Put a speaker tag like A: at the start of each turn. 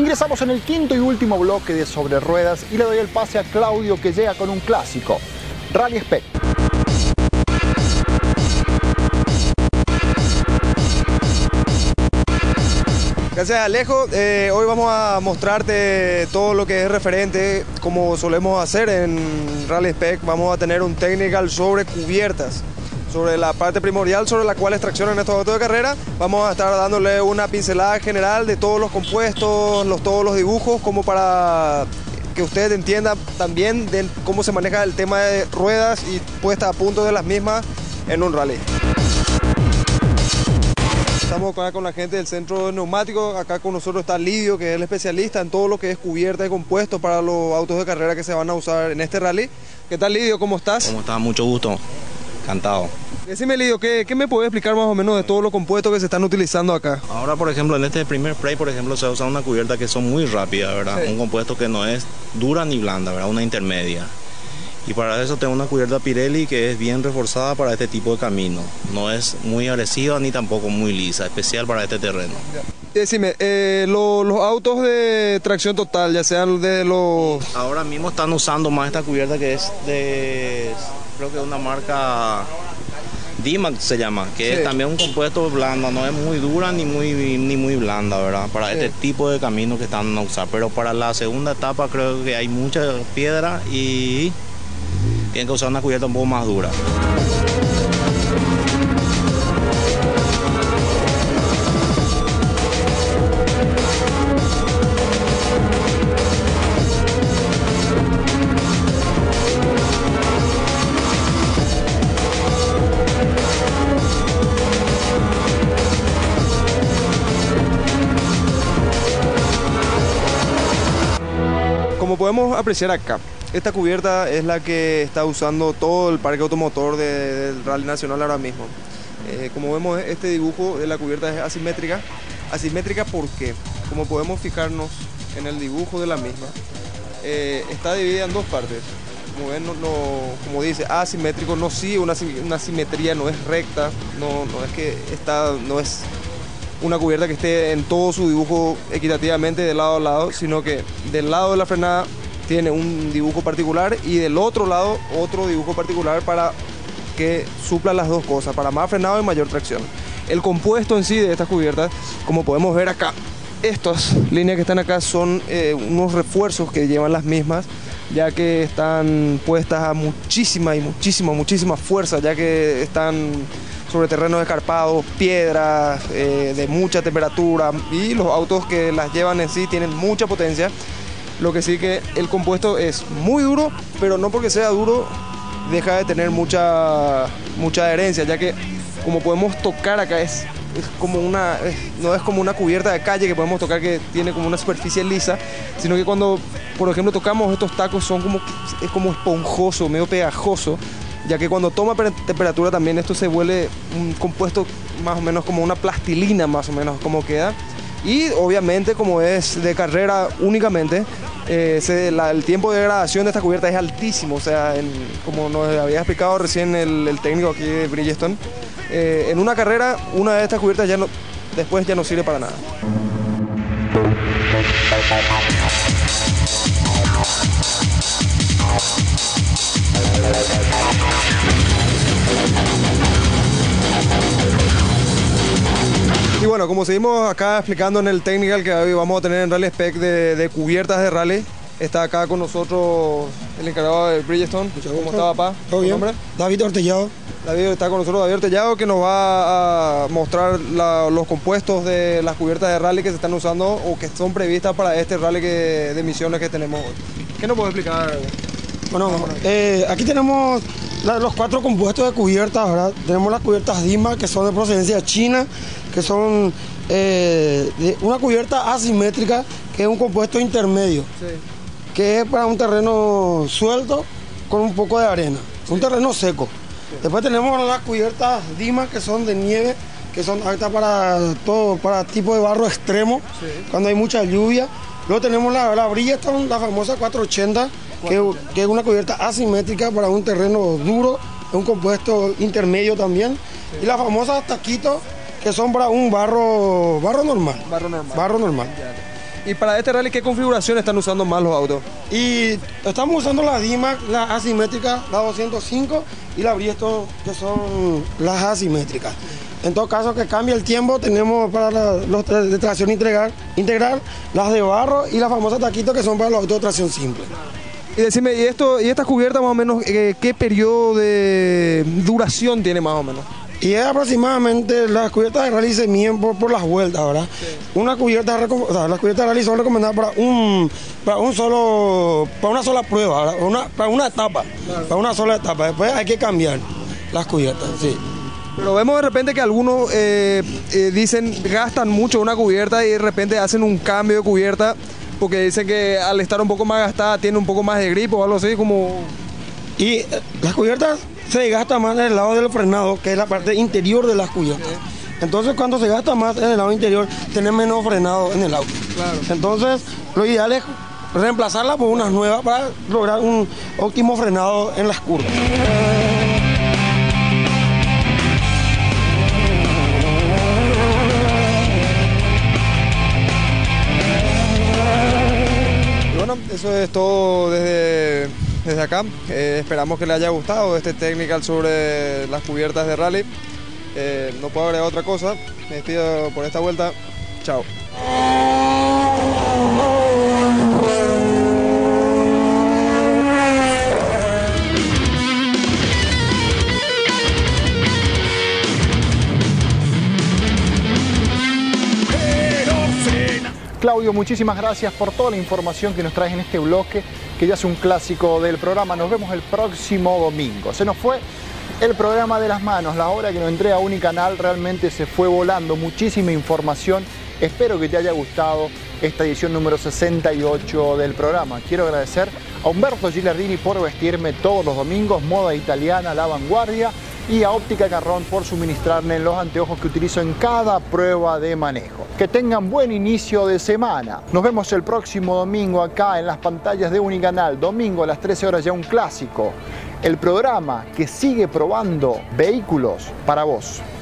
A: Ingresamos en el quinto y último bloque de Sobre Ruedas y le doy el pase a Claudio, que llega con un clásico, Rally Spec.
B: Gracias, Alejo. Hoy vamos a mostrarte todo lo que es referente, como solemos hacer en Rally Spec. Vamos a tener un technical sobre cubiertas, sobre la parte primordial sobre la cual extraccionan estos autos de carrera. Vamos a estar dándole una pincelada general de todos los compuestos, todos los dibujos, como para que usted entienda también de cómo se maneja el tema de ruedas y puesta a punto de las mismas en un rally. Estamos acá con la gente del centro de neumáticos. Acá con nosotros está Lidio, que es el especialista en todo lo que es cubierta de compuestos para los autos de carrera que se van a usar en este rally. ¿Qué tal, Lidio? ¿Cómo estás?
C: ¿Cómo estás? Mucho gusto. Encantado.
B: Decime, Lidio, ¿qué me puedes explicar más o menos de todos los compuestos que se están utilizando acá?
C: Ahora, por ejemplo, en este primer spray, por ejemplo, se usa una cubierta que son muy rápidas, ¿verdad? Sí. Un compuesto que no es dura ni blanda, ¿verdad? Una intermedia. Y para eso tengo una cubierta Pirelli que es bien reforzada para este tipo de camino. No es muy agresiva ni tampoco muy lisa, especial para este terreno.
B: Decime, los autos de tracción total, ya sean de los...
C: Ahora mismo están usando más esta cubierta que es de... creo que es una marca... D-Max se llama, que sí, es también un compuesto blando, no es muy dura ni muy blanda, ¿verdad? Para este tipo de camino que están a usar. Pero para la segunda etapa creo que hay mucha piedra y... tienen que usar una cubierta un poco más dura.
B: Como podemos apreciar acá, esta cubierta es la que está usando todo el parque automotor del Rally Nacional ahora mismo. Como vemos, este dibujo de la cubierta es asimétrica. Asimétrica porque, como podemos fijarnos en el dibujo de la misma, está dividida en dos partes. Como ven, como dice, asimétrico, no sigue una simetría, no es recta, no es una cubierta que esté en todo su dibujo equitativamente de lado a lado, sino que del lado de la frenada tiene un dibujo particular y del otro lado otro dibujo particular para que supla las dos cosas, para más frenado y mayor tracción. El compuesto en sí de estas cubiertas, como podemos ver acá, estas líneas que están acá son unos refuerzos que llevan las mismas, ya que están puestas a muchísima fuerza, ya que están sobre terrenos escarpados, piedras, de mucha temperatura, y los autos que las llevan en sí tienen mucha potencia. Lo que sí que el compuesto es muy duro, pero no porque sea duro deja de tener mucha adherencia, ya que como podemos tocar acá no es como una cubierta de calle que podemos tocar que tiene como una superficie lisa, sino que cuando, por ejemplo, tocamos estos tacos es como esponjoso, medio pegajoso, ya que cuando toma temperatura también esto se vuelve un compuesto más o menos como una plastilina, más o menos como queda. Y obviamente, como es de carrera únicamente, el tiempo de degradación de esta cubierta es altísimo. O sea, como nos había explicado recién el técnico aquí de Bridgestone, en una carrera una de estas cubiertas después ya no sirve para nada. Y bueno, como seguimos acá explicando en el technical que hoy vamos a tener en Rally Spec de cubiertas de rally, está acá con nosotros el encargado de Bridgestone. ¿Cómo está, papá?
D: ¿Todo bien?
B: ¿Nombre?
D: David Ortellado.
B: Está con nosotros David Ortellado, que nos va a mostrar los compuestos de las cubiertas de rally que se están usando o que son previstas para este rally de emisiones que tenemos hoy. ¿Qué nos puede explicar?
D: Bueno, aquí tenemos los 4 compuestos de cubiertas, ¿verdad? Tenemos las cubiertas Dima, que son de procedencia china, que son una cubierta asimétrica, que es un compuesto intermedio, sí, que es para un terreno suelto con un poco de arena, un terreno seco. Sí. Después tenemos las cubiertas Dima, que son de nieve, que son aptas para tipo de barro extremo, sí, cuando hay mucha lluvia. Luego tenemos la Bridgestone, la famosa 480, que es una cubierta asimétrica para un terreno duro, es un compuesto intermedio también. Sí. Y las famosas Taquito, que son para un barro normal.
B: Barro normal. Y para este rally, ¿qué configuración están usando más los autos?
D: Y estamos usando la DIMAC, la asimétrica, la 205 y la Briesto, que son las asimétricas. En todo caso, que cambie el tiempo, tenemos para los de tracción integral, las de barro y las famosas taquitos, que son para los autos de tracción simple.
B: Y decime, ¿y esta cubierta más o menos, qué periodo de duración tiene más o menos?
D: Y es aproximadamente, las cubiertas de rally se miden por las vueltas, ¿verdad? Sí. Las cubiertas de rally son recomendadas para una sola prueba, ¿verdad? Para una etapa, claro. Para una sola etapa. Después hay que cambiar las cubiertas, sí.
B: Pero vemos de repente que algunos dicen, gastan mucho una cubierta y de repente hacen un cambio de cubierta porque dicen que al estar un poco más gastada tiene un poco más de grip o algo así como...
D: Y las cubiertas se gasta más en el lado del frenado, que es la parte interior de las cubiertas. Entonces cuando se gasta más en el lado interior, tiene menos frenado en el auto. Claro. Entonces lo ideal es reemplazarla por unas nuevas para lograr un óptimo frenado en las curvas.
B: Y bueno, eso es todo desde acá. Esperamos que les haya gustado este technical sobre las cubiertas de rally. No puedo agregar otra cosa. Me despido por esta vuelta. Chao.
A: Claudio, muchísimas gracias por toda la información que nos traes en este bloque, que ya es un clásico del programa. Nos vemos el próximo domingo. Se nos fue el programa de las manos, la hora que nos entrega Unicanal realmente se fue volando, muchísima información. Espero que te haya gustado esta edición número 68 del programa. Quiero agradecer a Humberto Gilardini por vestirme todos los domingos, moda italiana, la vanguardia, y a Óptica Carrón por suministrarme los anteojos que utilizo en cada prueba de manejo. Que tengan buen inicio de semana. Nos vemos el próximo domingo acá en las pantallas de Unicanal. Domingo a las 13 horas, ya un clásico. El programa que sigue probando vehículos para vos.